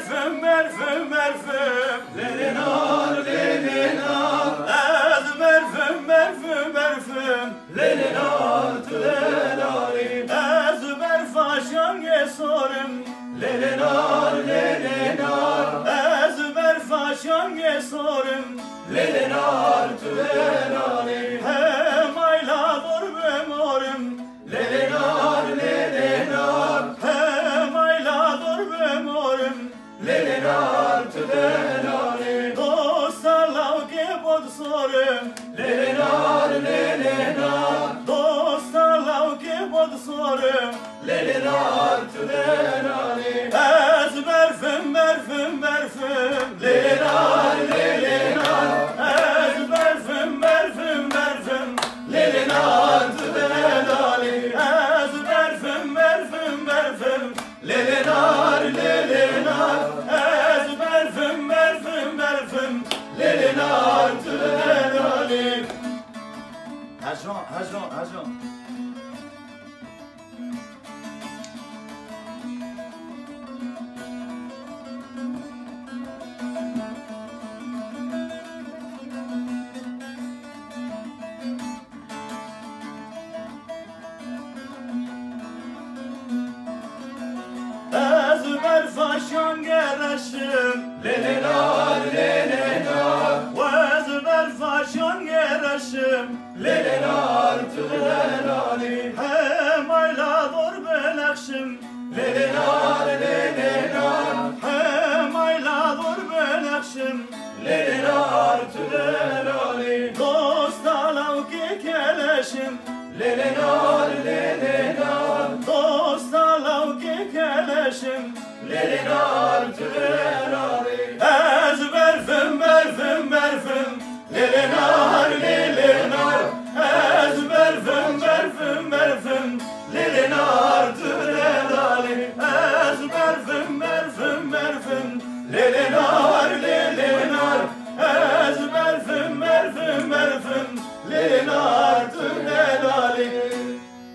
برفم برفم برفم ليلنار ليلنار از برفم برفم برفم ليلنار تلالاري از برفاشان گسارم ليلنار ليلنار از برفاشان گسارم ليلنار تلالاري هم ayla dur bemorim ليلنار ليلنار hem ayla dur bemorim ليلنار تلالاري dostlarla ki bod sorum ليلنار ليلنار dostlarla ki bod sorum ليلنار تلالاري az berfim berfim berfim ليلنار ليلنار az berfim berfim berfim ليلنار تلالاري az berfim berfim berfim ليلنار ليلنار az berfim berfim berfim ليلنار تلالاري هجران هجران هجران از برفاشان گرشم ليلنار ليلنار و از برفاشان گرشم ليلنار تلالاري هم ayla dur belakşım ليلنار ليلنار hem ayla dur belakşım ليلنار تلالاري dostalav ki keleşim ليلنار ليلنار dostalav ki keleşim ليلنار تلالاري az berfim berfim berfim ليلنار